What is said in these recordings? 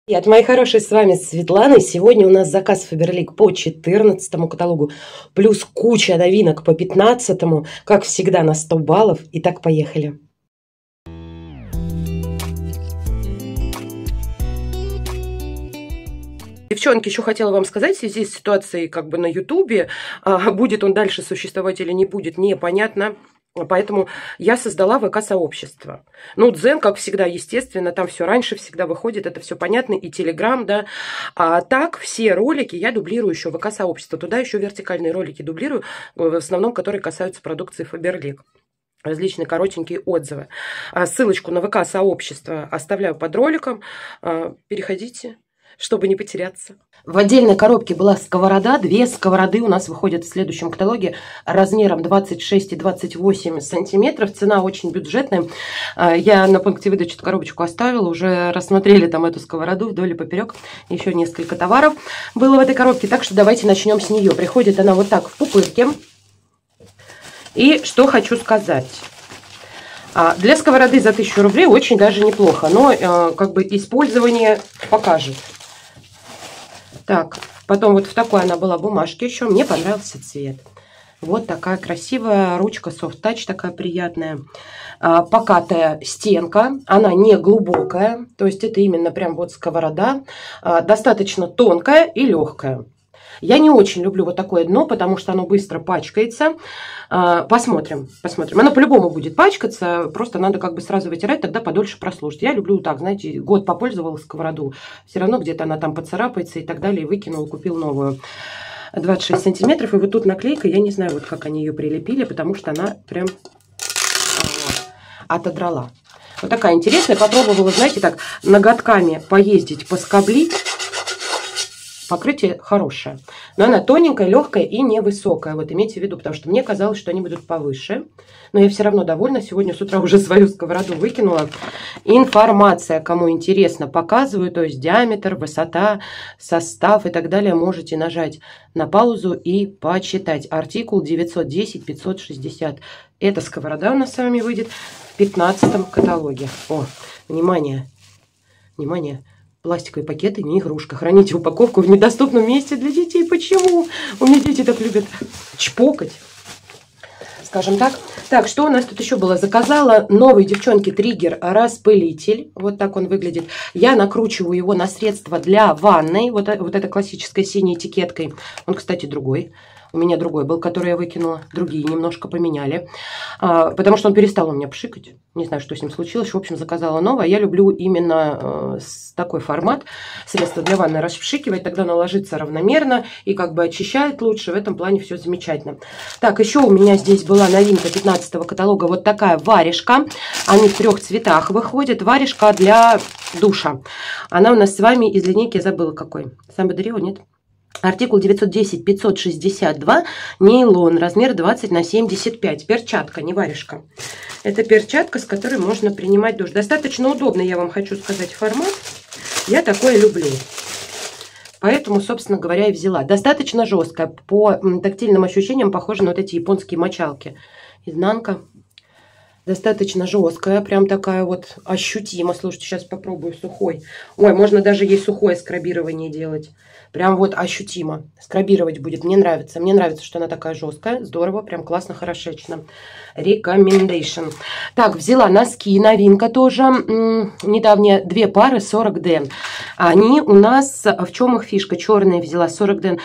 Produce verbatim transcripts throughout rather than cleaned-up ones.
Привет, мои хорошие, с вами Светлана. Сегодня у нас заказ Faberlic по четырнадцатому каталогу, плюс куча новинок по пятнадцатому, как всегда на сто баллов. Итак, поехали. Девчонки, еще хотела вам сказать, в связи с ситуацией как бы на ютубе, будет он дальше существовать или не будет, непонятно. Поэтому я создала ВК-сообщество. Ну, Дзен, как всегда, естественно, там все раньше всегда выходит, это все понятно, и Телеграм, да. А так, все ролики я дублирую еще в ВК-сообщество. Туда еще вертикальные ролики дублирую, в основном, которые касаются продукции Faberlic. Различные коротенькие отзывы. Ссылочку на ВК-сообщество оставляю под роликом. Переходите, чтобы не потеряться. В отдельной коробке была сковорода. Две сковороды у нас выходят в следующем каталоге размером двадцать шесть и двадцать восемь сантиметров. Цена очень бюджетная. Я на пункте выдачи эту коробочку оставила. Уже рассмотрели там эту сковороду вдоль и поперек. Еще несколько товаров было в этой коробке. Так что давайте начнем с нее. Приходит она вот так в пупырке. И что хочу сказать. Для сковороды за тысячу рублей очень даже неплохо. Но как бы использование покажет. Так, потом вот в такой она была бумажке еще. Мне понравился цвет. Вот такая красивая ручка, soft touch, такая приятная. А, покатая стенка. Она не глубокая. То есть это именно прям вот сковорода. А, достаточно тонкая и легкая. Я не очень люблю вот такое дно, потому что оно быстро пачкается. Посмотрим, посмотрим. Оно по-любому будет пачкаться, просто надо как бы сразу вытирать, тогда подольше прослужит. Я люблю так, знаете, год попользовалась сковороду, все равно где-то она там поцарапается и так далее, и выкинул, купил новую. двадцать шесть сантиметров, и вот тут наклейка, я не знаю, вот как они ее прилепили, потому что она прям отодрала. Вот такая интересная, попробовала, знаете, так, ноготками поездить, поскоблить. Покрытие хорошее, но она тоненькая, легкая и невысокая. Вот имейте в виду, потому что мне казалось, что они будут повыше. Но я все равно довольна. Сегодня с утра уже свою сковороду выкинула. Информация, кому интересно, показываю. То есть диаметр, высота, состав и так далее. Можете нажать на паузу и почитать. Артикул девятьсот десять пятьсот шестьдесят. Эта сковорода у нас с вами выйдет в пятнадцатом каталоге. О, внимание, внимание. Пластиковые пакеты не игрушка. Храните упаковку в недоступном месте для детей. Почему? У меня дети так любят чпокать. Скажем так. Так, что у нас тут еще было? Заказала новый, девчонки, триггер-распылитель. Вот так он выглядит. Я накручиваю его на средство для ванной. Вот, вот эта классическая синей этикеткой. Он, кстати, другой. У меня другой был, который я выкинула. Другие немножко поменяли. А, потому что он перестал у меня пшикать. Не знаю, что с ним случилось. В общем, заказала новое. Я люблю именно э, с такой формат. Средство для ванны расшикивать. Тогда оно ложится равномерно и как бы очищает лучше. В этом плане все замечательно. Так, еще у меня здесь была новинка пятнадцатого каталога. Вот такая варежка. Они в трех цветах выходят. Варежка для душа. Она у нас с вами из линейки, я забыла какой. Самбодрио, нет? Артикул девятьсот десять пятьсот шестьдесят два, нейлон, размер двадцать на семьдесят пять. Перчатка, не варежка. Это перчатка, с которой можно принимать душ. Достаточно удобный, я вам хочу сказать, формат. Я такое люблю. Поэтому, собственно говоря, и взяла. Достаточно жесткая. По тактильным ощущениям похожа на вот эти японские мочалки. Изнанка. Достаточно жесткая, прям такая вот ощутимо. Слушайте, сейчас попробую сухой. Ой, можно даже ей сухое скрабирование делать. Прям вот ощутимо. Скрабировать будет. Мне нравится. Мне нравится, что она такая жесткая. Здорово, прям классно, хорошечно. Recommendation. Так, взяла носки. Новинка тоже. Недавние две пары сорок ден. Они у нас... В чем их фишка? Черные взяла сорок ден.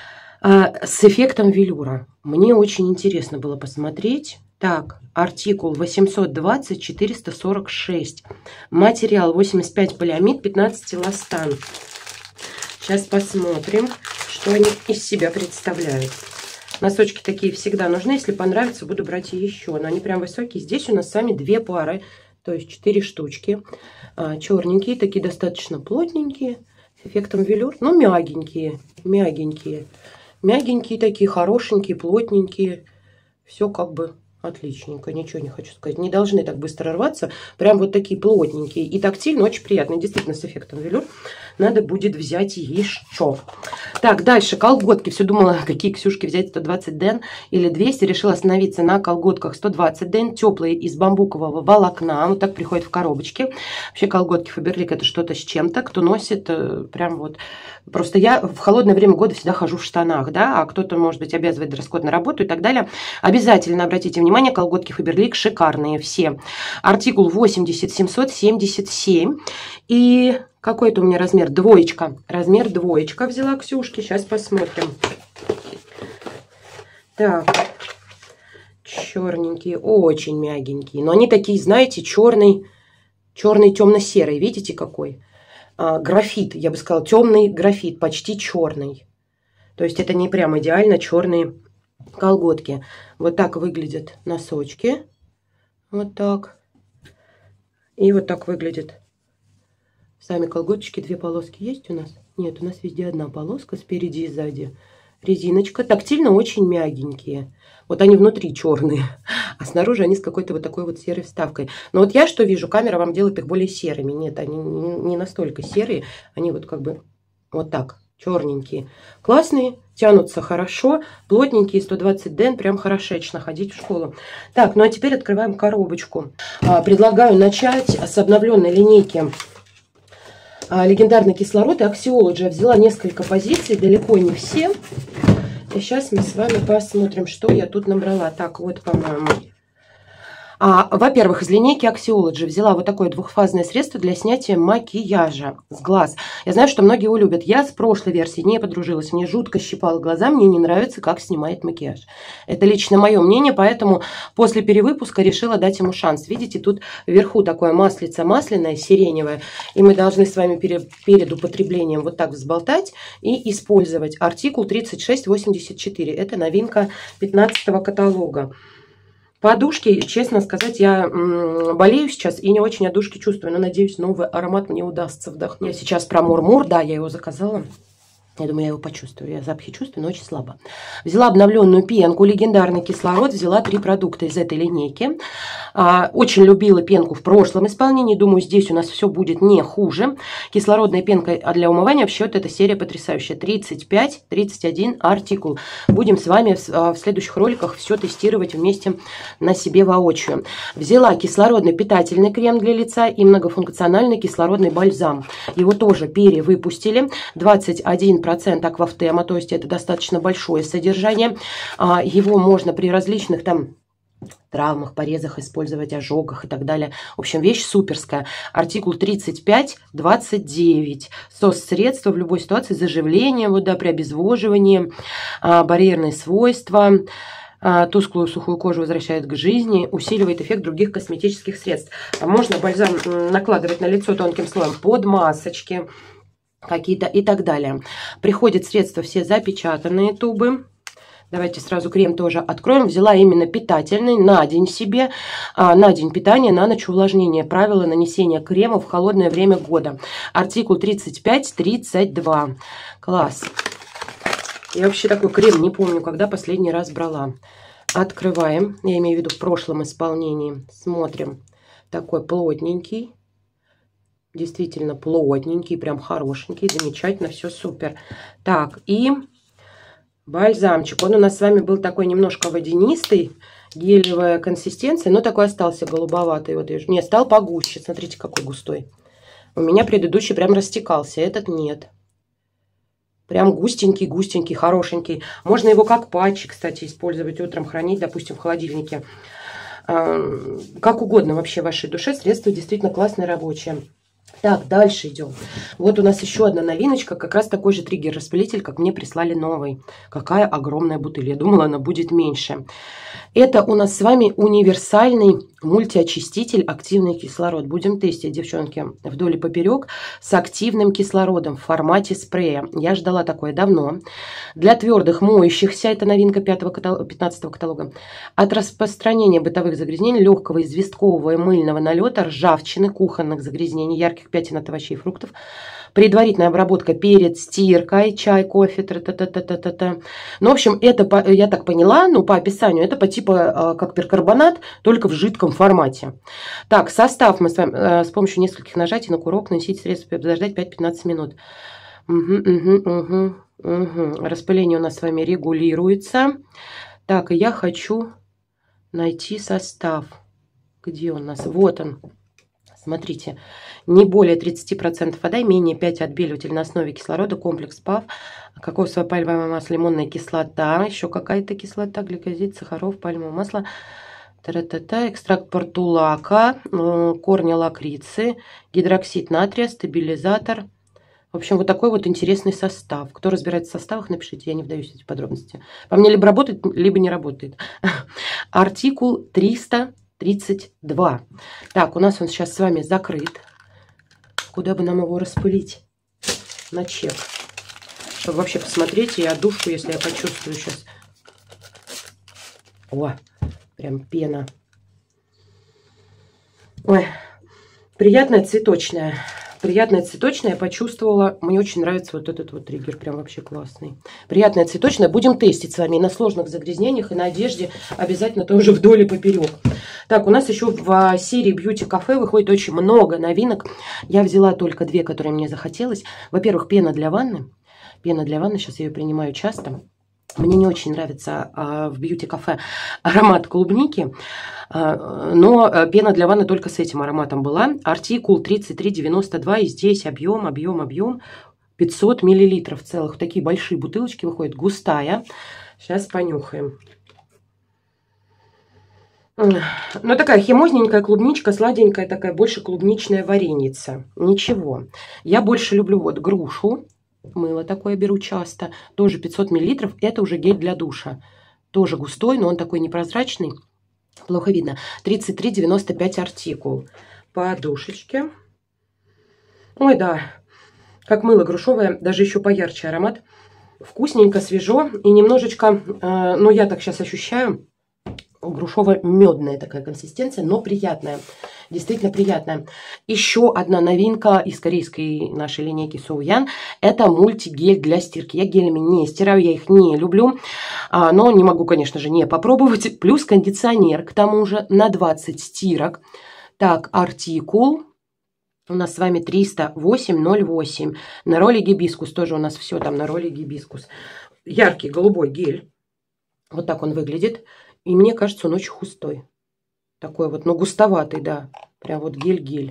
С эффектом велюра. Мне очень интересно было посмотреть. Так, артикул восемьсот двадцать четыреста сорок шесть. Материал восемьдесят пять полиамид, пятнадцать эластан. Сейчас посмотрим, что они из себя представляют. Носочки такие всегда нужны. Если понравится, буду брать и еще. Но они прям высокие. Здесь у нас сами две пары. То есть четыре штучки. Черненькие, такие достаточно плотненькие. С эффектом велюр. Ну, мягенькие. Мягенькие. Мягенькие такие, хорошенькие, плотненькие. Все как бы... Отличненько, ничего не хочу сказать. Не должны так быстро рваться. Прям вот такие плотненькие. И тактильно очень приятные. Действительно, с эффектом велюр. Надо будет взять еще. Так, дальше колготки. Все думала, какие Ксюшки взять, сто двадцать ден или двести. Решила остановиться на колготках сто двадцать ден. Теплые из бамбукового волокна. Вот так приходят в коробочке. Вообще колготки Фаберлик это что-то с чем-то. Кто носит, прям вот... Просто я в холодное время года всегда хожу в штанах, да, а кто-то, может быть, обязывает дресс-код на работу и так далее. Обязательно обратите внимание, колготки Фаберлик шикарные все. Артикул восемьдесят семьсот семьдесят семь. И какой-то у меня размер? Двоечка. Размер двоечка взяла Ксюшки. Сейчас посмотрим. Так. Черненькие, очень мягенькие. Но они такие, знаете, черный, черный темно-серый. Видите, какой? А, графит, я бы сказала, темный графит, почти черный. То есть это не прям идеально черные колготки. Вот так выглядят носочки. Вот так. И вот так выглядят сами колготочки. Две полоски есть у нас? Нет, у нас везде одна полоска, спереди и сзади. Резиночка. Тактильно очень мягенькие. Вот они внутри черные, а снаружи они с какой-то вот такой вот серой вставкой. Но вот я что вижу, камера вам делает их более серыми. Нет, они не настолько серые. Они вот как бы вот так, черненькие. Классные, тянутся хорошо, плотненькие, сто двадцать ден, прям хорошечно ходить в школу. Так, ну а теперь открываем коробочку. Предлагаю начать с обновленной линейки легендарный кислород и Axiology. Я взяла несколько позиций, далеко не все. И сейчас мы с вами посмотрим, что я тут набрала. Так, вот, по-моему. А, во-первых, из линейки Axiology взяла вот такое двухфазное средство для снятия макияжа с глаз. Я знаю, что многие его любят. Я с прошлой версии не подружилась. Мне жутко щипало глаза. Мне не нравится, как снимает макияж. Это лично мое мнение, поэтому после перевыпуска решила дать ему шанс. Видите, тут вверху такое маслице масляное, сиреневое. И мы должны с вами перед, перед употреблением вот так взболтать и использовать. Артикул тридцать шесть восемьдесят четыре. Это новинка пятнадцатого каталога. Подушки, честно сказать, я болею сейчас и не очень одушки чувствую, но надеюсь, новый аромат мне удастся вдохнуть. Я сейчас про Мур-Мур, да, я его заказала. Я думаю, я его почувствую. Я запахи чувствую, но очень слабо. Взяла обновленную пенку, легендарный кислород. Взяла три продукта из этой линейки. А, очень любила пенку в прошлом исполнении. Думаю, здесь у нас все будет не хуже. Кислородная пенка для умывания. Вообще, вот эта серия потрясающая. тридцать пять тридцать один артикул. Будем с вами в, в следующих роликах все тестировать вместе на себе воочию. Взяла кислородный питательный крем для лица и многофункциональный кислородный бальзам. Его тоже перевыпустили. двадцать один процент аквафтема, то есть это достаточно большое содержание. Его можно при различных там травмах, порезах использовать, ожогах и так далее. В общем, вещь суперская. Артикул тридцать пять двадцать девять. СОС-средства в любой ситуации, заживление, вот, да, при обезвоживании, барьерные свойства, тусклую сухую кожу возвращает к жизни, усиливает эффект других косметических средств. Можно бальзам накладывать на лицо тонким слоем под масочки какие-то и так далее. Приходят средства все запечатанные тубы. Давайте сразу крем тоже откроем. Взяла именно питательный на день себе, а, на день питания, на ночь увлажнение. Правила нанесения крема в холодное время года. Артикул тридцать пять тридцать два. Класс. Я вообще такой крем не помню, когда последний раз брала. Открываем. Я имею в виду в прошлом исполнении. Смотрим. Такой плотненький. Действительно плотненький, прям хорошенький, замечательно, все супер. Так, и бальзамчик. Он у нас с вами был такой немножко водянистый, гелевая консистенция, но такой остался голубоватый. Вот, не, стал погуще. Смотрите, какой густой. У меня предыдущий прям растекался, этот нет. Прям густенький, густенький, хорошенький. Можно его как патчи, кстати, использовать, утром хранить, допустим, в холодильнике. Как угодно вообще вашей душе. Средство действительно классное, рабочее. Так, дальше идем. Вот у нас еще одна новиночка, как раз такой же триггер-распылитель, как мне прислали новый. Какая огромная бутыль. Я думала, она будет меньше. Это у нас с вами универсальный мультиочиститель активный кислород. Будем тестить, девчонки, вдоль и поперек с активным кислородом в формате спрея. Я ждала такое давно. Для твердых моющихся, это новинка пятнадцатого каталога, от распространения бытовых загрязнений, легкого известкового и мыльного налета, ржавчины, кухонных загрязнений, ярких пятен от овощей и фруктов, Предварительная обработка перед стиркой, чай, кофе, та-та-та-та-та-та. Ну, в общем, это, я так поняла, ну, по описанию, это по типу как перкарбонат, только в жидком формате. Так, состав мы с вами с помощью нескольких нажатий на курок наносить средство, подождать пять-пятнадцать минут. Угу, угу, угу, угу. Распыление у нас с вами регулируется. Так, и я хочу найти состав. Где он у нас? Вот он. Смотрите, не более тридцати процентов вода, менее пять отбеливатель на основе кислорода, комплекс ПАВ, кокосовое пальмовое масло, лимонная кислота, еще какая-то кислота, гликозид, сахаров, пальмовое масло, та-та-та, экстракт портулака, корня лакрицы, гидроксид натрия, стабилизатор. В общем, вот такой вот интересный состав. Кто разбирается в составах, напишите, я не вдаюсь в эти подробности. По мне либо работает, либо не работает. Артикул триста тридцать два. Так, у нас он сейчас с вами закрыт. Куда бы нам его распылить? На чек. Чтобы вообще посмотреть и отдушку, если я почувствую сейчас. О, прям пена. Ой, приятная цветочная. Приятная цветочная, я почувствовала. Мне очень нравится вот этот вот триггер, прям вообще классный. Приятная цветочная. Будем тестить с вами и на сложных загрязнениях, и на одежде обязательно тоже вдоль и поперек. Так, у нас еще в серии Beauty Cafe выходит очень много новинок. Я взяла только две, которые мне захотелось. Во-первых, пена для ванны. Пена для ванны, сейчас я ее принимаю часто. Мне не очень нравится а, в Beauty Cafe аромат клубники, а, но пена для ванны только с этим ароматом была. Артикул тридцать три девяносто два, и здесь объем, объем, объем пятьсот миллилитров целых. Такие большие бутылочки выходят, густая. Сейчас понюхаем. Ну, такая химозненькая клубничка, сладенькая такая, больше клубничная вареница. Ничего. Я больше люблю вот грушу. Мыло такое беру часто. Тоже пятьсот миллилитров. Это уже гель для душа. Тоже густой, но он такой непрозрачный. Плохо видно. тридцать три девяносто пять артикул. Подушечки. Ой, да. Как мыло грушевое. Даже еще поярче аромат. Вкусненько, свежо. И немножечко, э, ну я так сейчас ощущаю, грушово-медная такая консистенция, но приятная. Действительно приятная. Еще одна новинка из корейской нашей линейки Соуян. Это мультигель для стирки. Я гелями не стираю, я их не люблю. А, но не могу, конечно же, не попробовать. Плюс кондиционер, к тому же, на двадцать стирок. Так, артикул. У нас с вами триста восемь ноль восемь. На роли гибискус. Тоже у нас все там на роли гибискус. Яркий голубой гель. Вот так он выглядит. И мне кажется, он очень густой. Такой вот, ну, густоватый, да. Прям вот гель-гель.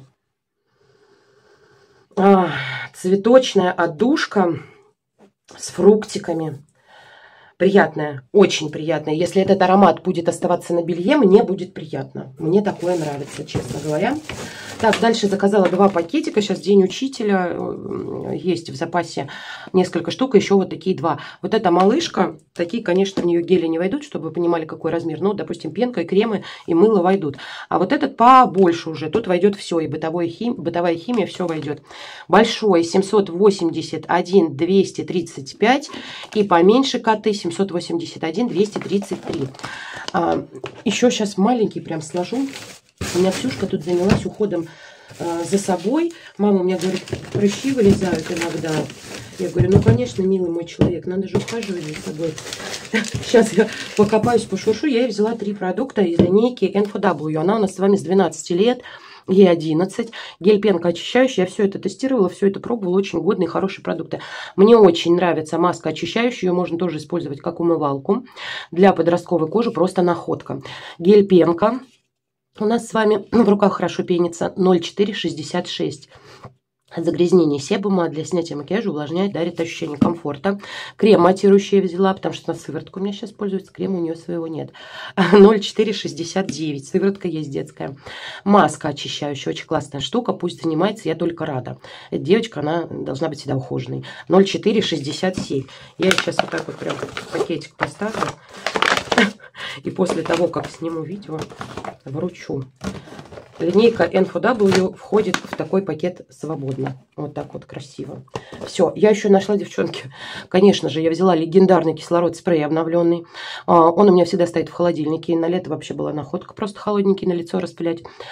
А, цветочная отдушка с фруктиками. Приятная, очень приятная. Если этот аромат будет оставаться на белье, мне будет приятно. Мне такое нравится, честно говоря. Так, дальше заказала два пакетика. Сейчас день учителя. Есть в запасе несколько штук. Еще вот такие два. Вот эта малышка. Такие, конечно, в нее гели не войдут, чтобы вы понимали, какой размер. Ну, допустим, пенка, и кремы, и мыло войдут. А вот этот побольше уже. Тут войдет все. И бытовая химия, бытовая химия, все войдет. Большой семьсот восемьдесят один двести тридцать пять. И поменьше коты семьсот восемьдесят один двести тридцать три. А, еще сейчас маленький прям сложу. У меня Ксюшка тут занялась уходом э, за собой. Мама у меня говорит, прыщи вылезают иногда. Я говорю, ну, конечно, милый мой человек, надо же ухаживать за собой. Сейчас я покопаюсь, пошуршу. Я ей взяла три продукта из линейки эн эф дабл ю. Она у нас с вами с двенадцати лет. Ей одиннадцать. Гель-пенка очищающая. Я все это тестировала, все это пробовала. Очень годные, хорошие продукты. Мне очень нравится маска очищающая. Ее можно тоже использовать как умывалку. Для подростковой кожи просто находка. Гель-пенка. У нас с вами в руках хорошо пенится ноль четыре шестьдесят шесть. От загрязнений себума для снятия макияжа увлажняет, дарит ощущение комфорта. Крем матирующий я взяла, потому что на сыворотку у меня сейчас пользуется. Крема у нее своего нет. ноль четыре шестьдесят девять. Сыворотка есть детская. Маска очищающая. Очень классная штука. Пусть занимается, я только рада. Эта девочка, она должна быть всегда ухоженной. ноль четыре шестьдесят семь. Я сейчас вот так вот прям пакетик поставлю. И после того, как сниму видео, вручу. Линейка эн эф дабл ю входит в такой пакет свободно. Вот так вот красиво. Все, я еще нашла, девчонки. Конечно же, я взяла легендарный кислород спрей обновленный. Он у меня всегда стоит в холодильнике. На лето вообще была находка. Просто холодненький на лицо распылять.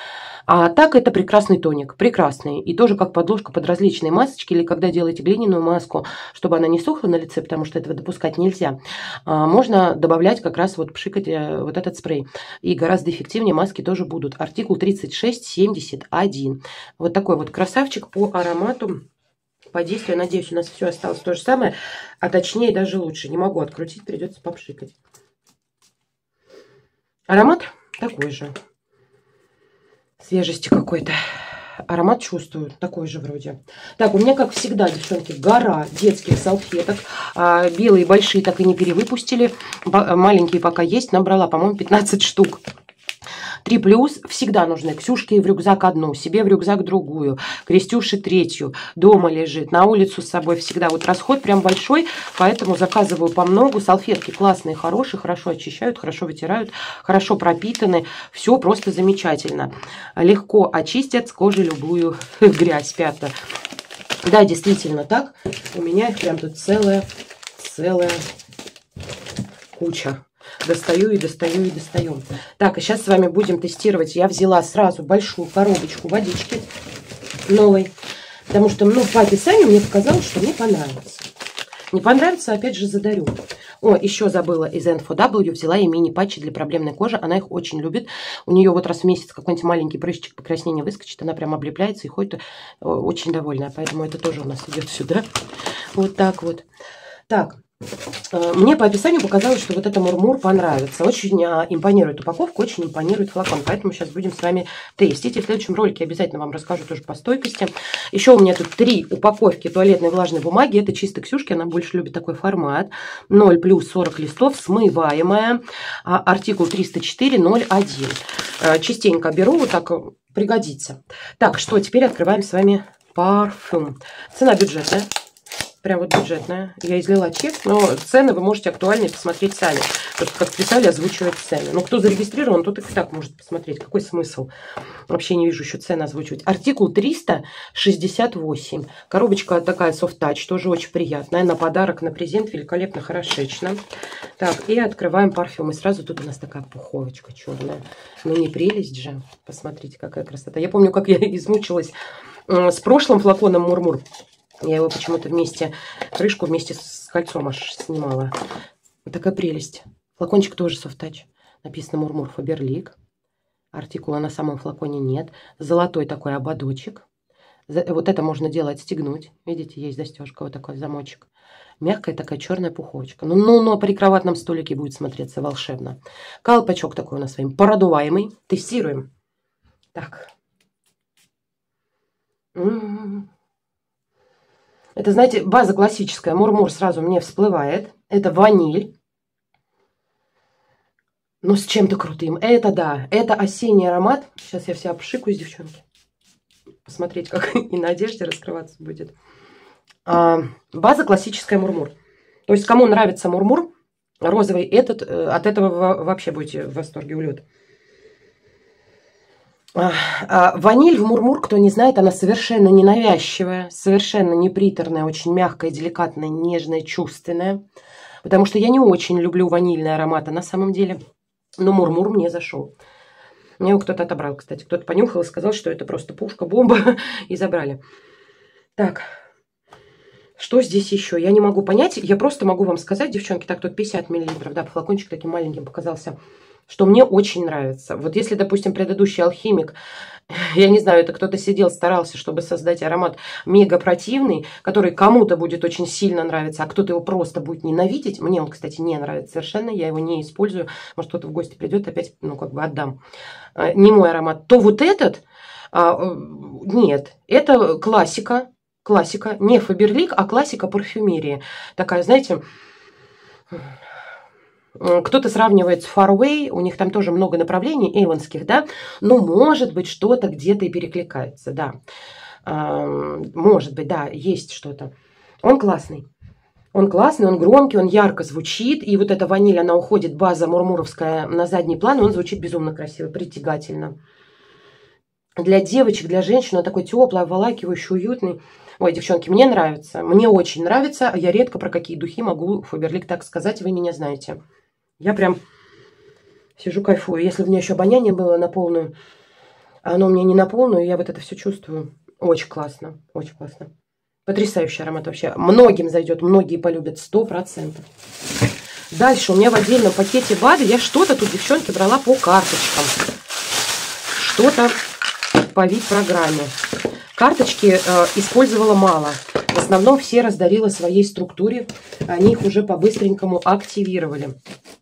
А так это прекрасный тоник, прекрасный. И тоже как подложка под различные масочки, или когда делаете глиняную маску, чтобы она не сухла на лице, потому что этого допускать нельзя, можно добавлять как раз вот пшикать вот этот спрей. И гораздо эффективнее маски тоже будут. Артикул тридцать шесть семьдесят один. Вот такой вот красавчик по аромату, по действию. Надеюсь, у нас все осталось то же самое, а точнее даже лучше. Не могу открутить, придется попшикать. Аромат такой же. Свежести какой-то. Аромат чувствую, такой же вроде. Так, у меня, как всегда, девчонки, гора детских салфеток. А, белые большие так и не перевыпустили. Маленькие пока есть. Набрала, по-моему, пятнадцать штук. три плюс всегда нужны. Ксюшке в рюкзак одну, себе в рюкзак другую, Крестюше третью. Дома лежит, на улицу с собой всегда. Вот расход прям большой, поэтому заказываю по многу. Салфетки классные, хорошие, хорошо очищают, хорошо вытирают, хорошо пропитаны. Все просто замечательно. Легко очистят с кожи любую грязь, пятна. Да, действительно так. У меня их прям тут целая, целая куча. Достаю и достаю и достаю. Так, а сейчас с вами будем тестировать. Я взяла сразу большую коробочку водички новой. Потому что, ну, по описанию мне показалось, что мне понравится. Не понравится, опять же, задарю. О, еще забыла, из эн эф дабл ю взяла и мини-патчи для проблемной кожи. Она их очень любит. У нее вот раз в месяц какой-нибудь маленький прыщик покраснения выскочит. Она прям облепляется и ходит очень довольная. Поэтому это тоже у нас идет сюда. Вот так вот. Так. Мне по описанию показалось, что вот это Мурмур понравится. Очень импонирует упаковка, очень импонирует флакон. Поэтому сейчас будем с вами тестить. И в следующем ролике обязательно вам расскажу тоже по стойкости. Еще у меня тут три упаковки туалетной влажной бумаги. Это чисто Ксюшки, она больше любит такой формат. ноль плюс сорок листов, смываемая. Артикул триста четыре ноль один. Частенько беру, вот так пригодится. Так, что теперь открываем с вами парфюм. Цена бюджетная. Прям вот бюджетная. Я излила чек, но цены вы можете актуальнее посмотреть сами. Просто как писали, озвучивать цены. Но кто зарегистрирован, тот и так может посмотреть. Какой смысл? Вообще не вижу еще цены озвучивать. Артикул триста шестьдесят восемь. Коробочка такая soft touch, тоже очень приятная. На подарок, на презент великолепно, хорошечно. Так, и открываем парфюм. И сразу тут у нас такая пуховочка черная. Ну не прелесть же. Посмотрите, какая красота. Я помню, как я измучилась с прошлым флаконом Мурмур. Я его почему-то вместе, крышку вместе с кольцом аж снимала. Вот такая прелесть. Флакончик тоже soft touch. Написано Мурмур Фаберлик. Артикула на самом флаконе нет. Золотой такой ободочек. Вот это можно делать, стегнуть. Видите, есть застежка, вот такой замочек. Мягкая такая черная пуховочка. Ну, ну, но при кроватном столике будет смотреться волшебно. Колпачок такой у нас с вами продуваемый. Тестируем. Так. М-м-м. Это, знаете, база классическая. Мурмур сразу мне всплывает. Это ваниль. Но с чем-то крутым. Это да. Это осенний аромат. Сейчас я вся обшикаюсь, девчонки. Посмотреть, как и на одежде раскрываться будет. А, база классическая Мурмур. То есть, кому нравится Мурмур, розовый этот, от этого вообще будете в восторге, улет. Ваниль в Мурмур, кто не знает, она совершенно ненавязчивая, совершенно не приторная, очень мягкая, деликатная, нежная, чувственная. Потому что я не очень люблю ванильные ароматы на самом деле. Но Мурмур мне зашел. Мне его кто-то отобрал, кстати. Кто-то понюхал и сказал, что это просто пушка, бомба. И забрали. Так. Что здесь еще? Я не могу понять. Я просто могу вам сказать, девчонки, так, тут пятьдесят миллилитров. Да, флакончик таким маленьким показался. Что мне очень нравится. Вот если, допустим, предыдущий алхимик, я не знаю, это кто-то сидел, старался, чтобы создать аромат мега противный, который кому-то будет очень сильно нравиться, а кто-то его просто будет ненавидеть. Мне он, кстати, не нравится совершенно, я его не использую. Может, кто-то в гости придет, опять, ну, как бы отдам. Не мой аромат. То вот этот, нет, это классика, классика, не Фаберлик, а классика парфюмерии. Такая, знаете... Кто-то сравнивает с Faraway, у них там тоже много направлений эйвонских, да, но может быть что-то где-то и перекликается, да. Может быть, да, есть что-то. Он классный. Он классный, он громкий, он ярко звучит, и вот эта ваниль, она уходит, база мурмуровская, на задний план, и он звучит безумно красиво, притягательно. Для девочек, для женщин он такой теплый, обволакивающий, уютный. Ой, девчонки, мне нравится, мне очень нравится, а я редко про какие духи могу Фаберлик так сказать, вы меня знаете. Я прям сижу, кайфую. Если бы у меня еще обоняние было на полную, Оно у меня не на полную, я вот это все чувствую. Очень классно, очень классно. Потрясающий аромат вообще. Многим зайдет, многие полюбят, сто процентов. Дальше у меня в отдельном пакете БАДы. Я что-то тут, девчонки, брала по карточкам. Что-то по вип-программе. Карточки э, использовала мало. В основном все раздарила своей структуре. Они их уже по-быстренькому активировали.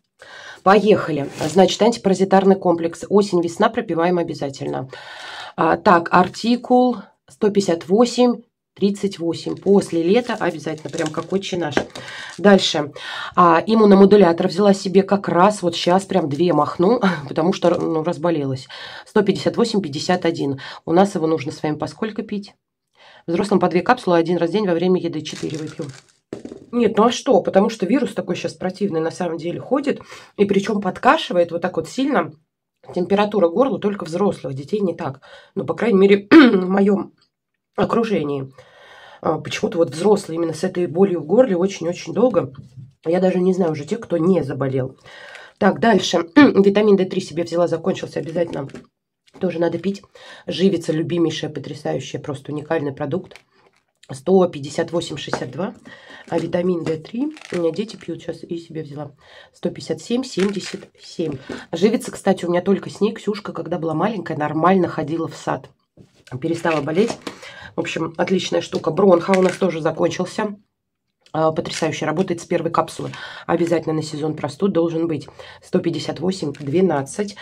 Поехали. Значит, антипаразитарный комплекс. Осень-весна пропиваем обязательно. А, так, артикул сто пятьдесят восемь тридцать восемь. После лета обязательно. Прям как отче наш. Дальше. А, иммуномодулятор взяла себе как раз вот сейчас прям две махну, потому что ну, разболелась. сто пятьдесят восемь пятьдесят один. У нас его нужно с вами по сколько пить? Взрослым по две капсулы один раз в день во время еды. четыре выпью. Нет, ну а что? Потому что вирус такой сейчас противный на самом деле ходит. И причем подкашивает вот так вот сильно. Температура горла только взрослых. Детей не так. Ну, по крайней мере, в моем окружении. Почему-то вот взрослые именно с этой болью в горле очень-очень долго. Я даже не знаю уже тех, кто не заболел. Так, дальше. Витамин дэ три себе взяла, закончился обязательно. Тоже надо пить. Живица, любимейшая, потрясающая, просто уникальный продукт. сто пятьдесят восемь шестьдесят два. А витамин дэ три у меня дети пьют сейчас и себе взяла. сто пятьдесят семь семьдесят семь. Живица, кстати, у меня только с ней. Ксюшка, когда была маленькая, нормально ходила в сад. Перестала болеть. В общем, отличная штука. Бронха у нас тоже закончился. Потрясающе. Работает с первой капсулы. Обязательно на сезон простуд должен быть. сто пятьдесят восемь двенадцать.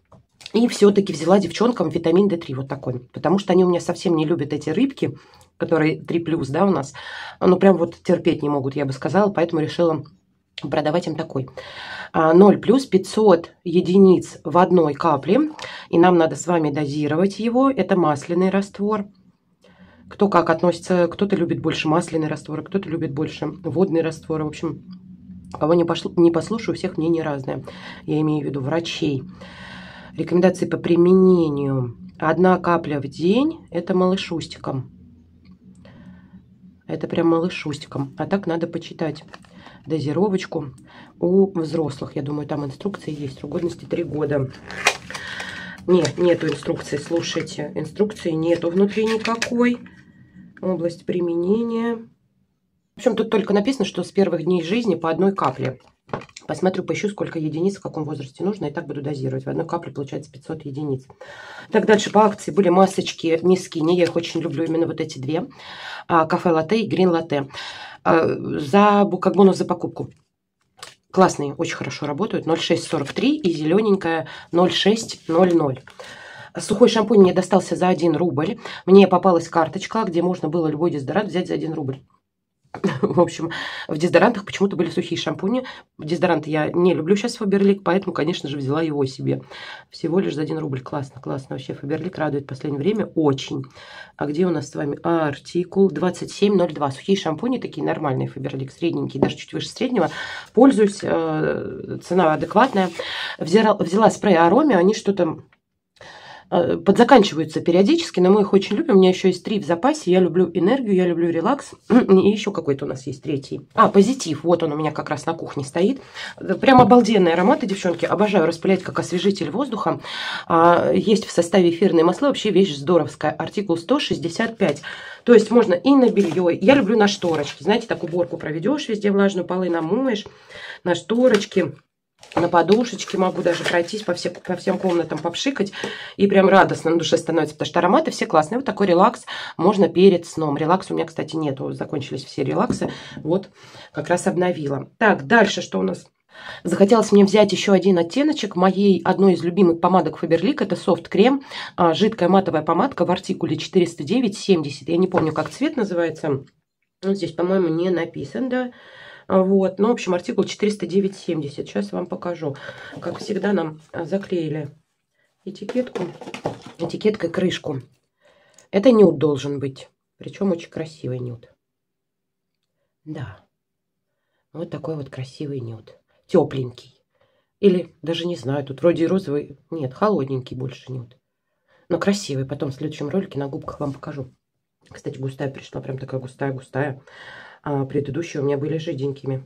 И все-таки взяла девчонкам витамин дэ три вот такой. Потому что они у меня совсем не любят эти рыбки, которые три плюс, да, у нас. Ну, прям вот терпеть не могут, я бы сказала. Поэтому решила продавать им такой. ноль плюс пятьсот единиц в одной капле. И нам надо с вами дозировать его. Это масляный раствор. Кто как относится, кто-то любит больше масляный раствор, кто-то любит больше водный раствор. В общем, кого не, пошло, не послушаю, у всех мнения разные. Я имею в виду врачей. Рекомендации по применению. Одна капля в день – это малышустиком. Это прям малышустиком. А так надо почитать дозировочку у взрослых. Я думаю, там инструкции есть. Срок годности три года. Нет, нету инструкции, слушайте. Инструкции нету внутри никакой. Область применения. В общем, тут только написано, что с первых дней жизни по одной капле. Посмотрю, поищу, сколько единиц, в каком возрасте нужно, и так буду дозировать. В одной капле получается пятьсот единиц. Так, дальше по акции были масочки Мискини. Я их очень люблю, именно вот эти две. Кафе латте и грин латте. За, как бонус за покупку. Классные, очень хорошо работают. ноль шесть сорок три и зелененькая ноль шесть ноль ноль. Сухой шампунь мне достался за один рубль. Мне попалась карточка, где можно было любой дезодорант взять за один рубль. В общем, в дезодорантах почему-то были сухие шампуни. Дезодоранты я не люблю сейчас Фаберлик, поэтому, конечно же, взяла его себе. Всего лишь за один рубль. Классно, классно. Вообще Фаберлик радует в последнее время очень. А где у нас с вами? Артикул двадцать семь ноль два. Сухие шампуни такие нормальные Фаберлик, средненькие, даже чуть выше среднего. Пользуюсь, э, цена адекватная. Взяла, взяла спрей Ароме, они что-то подзаканчиваются периодически, но мы их очень любим. У меня еще есть три в запасе. Я люблю энергию, я люблю релакс. И еще какой-то у нас есть третий. А, позитив. Вот он у меня как раз на кухне стоит. Прям обалденные ароматы, девчонки. Обожаю распылять как освежитель воздуха. Есть в составе эфирные масла. Вообще вещь здоровская. Артикул сто шестьдесят пять. То есть можно и на белье. Я люблю на шторочки. Знаете, так уборку проведешь везде влажную, полы намоешь. На шторочки. На подушечке могу даже пройтись по, все, по всем комнатам, попшикать. И прям радостно на душе становится, потому что ароматы все классные. Вот такой релакс можно перед сном. Релакс у меня, кстати, нету. Закончились все релаксы. Вот, как раз обновила. Так, дальше что у нас? Захотелось мне взять еще один оттеночек моей одной из любимых помадок Фаберлик. Это софт-крем. Жидкая матовая помадка в артикуле четыреста девять семьдесят. Я не помню, как цвет называется. Вот здесь, по-моему, не написан, да. Вот, ну, в общем, артикул четыреста девять семьдесят. Сейчас вам покажу. Как всегда, нам заклеили этикетку, этикеткой крышку. Это нюд должен быть. Причем очень красивый нюд. Да. Вот такой вот красивый нюд. Тепленький. Или, даже не знаю, тут вроде и розовый. Нет, холодненький больше нюд. Но красивый. Потом в следующем ролике на губках вам покажу. Кстати, густая пришла. Прям такая густая-густая. А предыдущие у меня были жиденькими.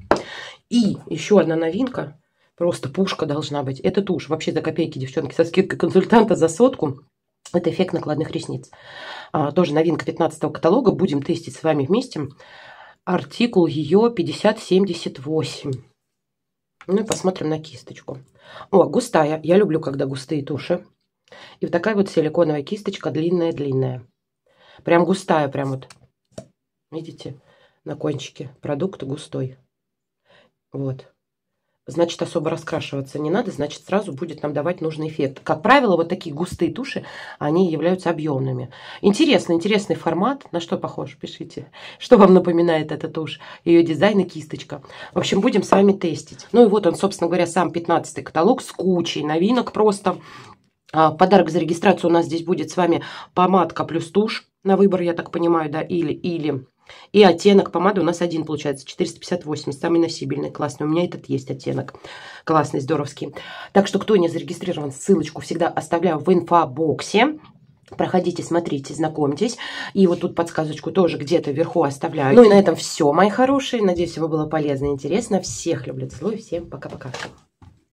И еще одна новинка. Просто пушка должна быть. Это тушь. Вообще за копейки, девчонки, со скидкой консультанта за сотку. Это эффект накладных ресниц. А, тоже новинка пятнадцатого каталога. Будем тестить с вами вместе. Артикул ее пятьдесят семьдесят восемь. Ну и посмотрим на кисточку. О, густая. Я люблю, когда густые туши. И вот такая вот силиконовая кисточка, длинная-длинная. Прям густая, прям вот. Видите, на кончике продукт густой. Вот. Значит, особо раскрашиваться не надо, значит, сразу будет нам давать нужный эффект. Как правило, вот такие густые туши, они являются объемными. Интересный, интересный формат. На что похож? Пишите. Что вам напоминает эта тушь? Ее дизайн и кисточка. В общем, будем с вами тестить. Ну и вот он, собственно говоря, сам пятнадцатый каталог с кучей новинок просто. Подарок за регистрацию у нас здесь будет с вами помадка плюс тушь. На выбор, я так понимаю, да, или, или. И оттенок помады у нас один получается, четыреста пятьдесят восемь, самый носибельный, классный. У меня этот есть оттенок, классный, здоровский. Так что, кто не зарегистрирован, ссылочку всегда оставляю в инфобоксе. Проходите, смотрите, знакомьтесь. И вот тут подсказочку тоже где-то вверху оставляю. Ну и на этом все, мои хорошие. Надеюсь, вам было полезно и интересно. Всех люблю, целую, всем пока-пока.